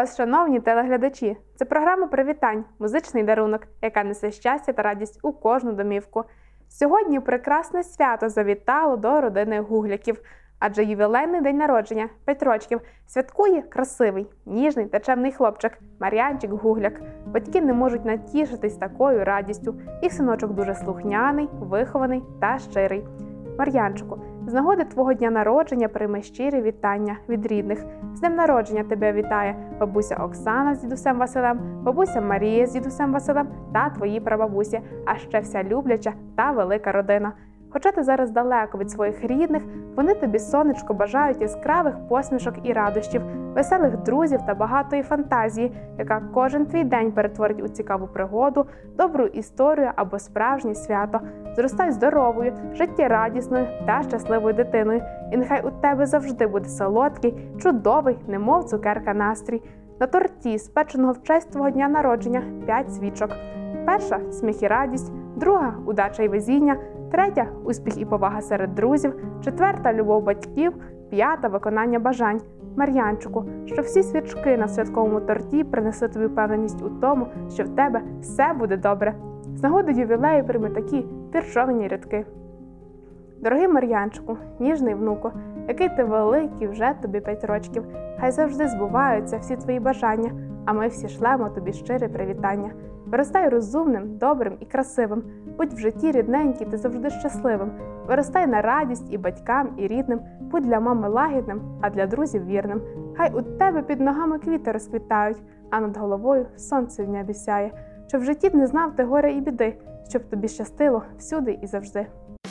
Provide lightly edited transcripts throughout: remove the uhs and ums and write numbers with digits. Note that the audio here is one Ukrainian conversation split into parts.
вас, шановні телеглядачі! Це програма «Привітань. Музичний дарунок», яка несе щастя та радість у кожну домівку. Сьогодні прекрасне свято завітало до родини Гугляків, адже ювілейний день народження, 5 років, святкує красивий, ніжний та чемний хлопчик Мар'янчик Гугляк. Батьки не можуть натішитись такою радістю. Їх синочок дуже слухняний, вихований та щирий. Мар'янчику, з нагоди твого дня народження прийми щирі вітання від рідних. З днем народження тебе вітає бабуся Оксана з дідусем Василем, бабуся Марія з дідусем Василем та твої прабабусі, а ще вся любляча та велика родина. Хоча ти зараз далеко від своїх рідних, вони тобі, сонечко, бажають яскравих посмішок і радощів, веселих друзів та багатої фантазії, яка кожен твій день перетворить у цікаву пригоду, добру історію або справжнє свято. Зростай здоровою, життєрадісною та щасливою дитиною, і нехай у тебе завжди буде солодкий, чудовий, немов цукерка настрій. На торті, спеченого в честь твого дня народження, 5 свічок. Перша – сміх і радість, друга – удача і везіння, третя – успіх і повага серед друзів, четверта – любов батьків, п'ята – виконання бажань. Мар'янчику, щоб всі свічки на святковому торті принесли тобі впевненість у тому, що в тебе все буде добре. З нагоди ювілею прийми такі віршовані рядки. Дорогий Мар'янчику, ніжний внуку, який ти великий, вже тобі 5 років, хай завжди збуваються всі твої бажання, а ми всі шлемо тобі щире привітання. Виростай розумним, добрим і красивим, будь в житті рідненький ти завжди щасливим. Виростай на радість і батькам, і рідним, будь для мами лагідним, а для друзів вірним. Хай у тебе під ногами квіти розквітають, а над головою сонце в небі сяє. Щоб в житті не знав ти горя і біди, щоб тобі щастило всюди і завжди.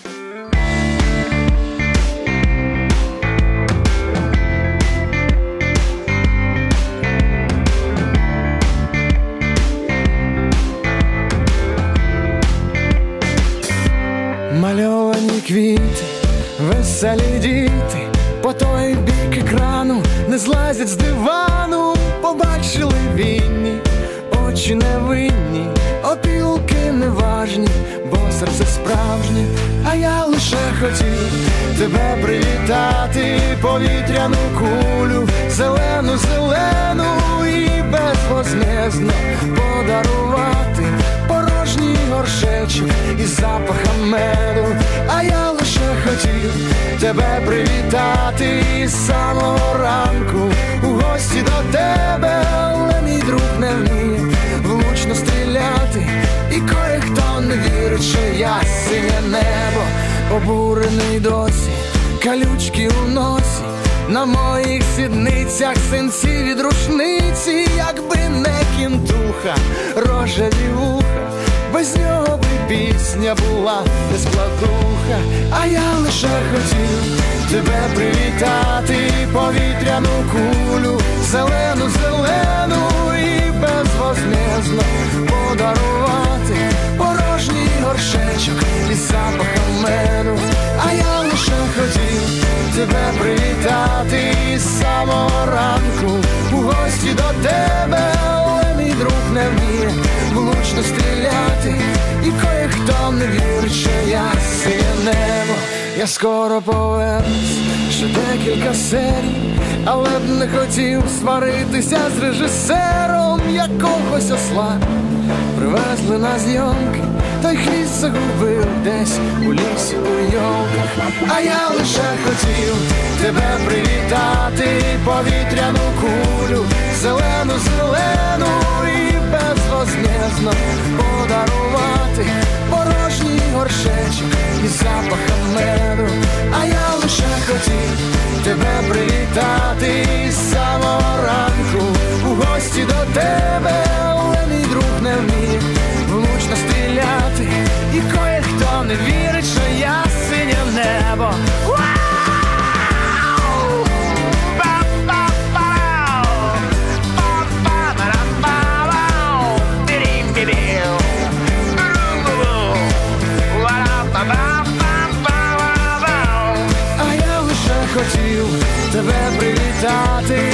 Мальовані квіти, веселі діти, по той бік екрану не злазять з дивану. Побачили вінні, очі невинні, опілки неважні, бо серце справжнє. А я лише хотів тебе привітати, повітряну кулю, зелену, зелену, і безвозмездно подарувати порожній горшечок із запахом меду. А я лише хотів тебе привітати із самого ранку, у гості до тебе, але мій друг не вміє влучно стріляти, і кое-хто не вірить, що я синє небо, обурений досі, калючки у носі, на моїх сідницях синці від рушниці. Якби не кінтуха, рожеві вуха, без нього би пісня була не складуха. А я лише хотів тебе привітати, повітряну кулю, зелену, зелену, і безвозмездно подарувати порожній горшечок із запахом меду. А я лише хотів тебе привітати із самого ранку, у гості до тебе, але мій друг не вміє влучно стріляти, і кое-хто не вірить, що я синє небо. Я скоро повернусь, ще декілька серій, але б не хотів сваритися з режисером. Якогось осла привезли на зйомки, той хвіст загубив десь у лісі у йолках. А я лише хотів тебе привітати, повітряну кулю, зелену, зелену, і безвозмездно подарувати порожній горшечок із запахом меду. А я лише хотів тебе привітати із самого ранку, у гості до тебе, але мій друг не вміє влучно стріляти, і кое-хто не вірить, що я синє небо. А я лише хотів тебе привітати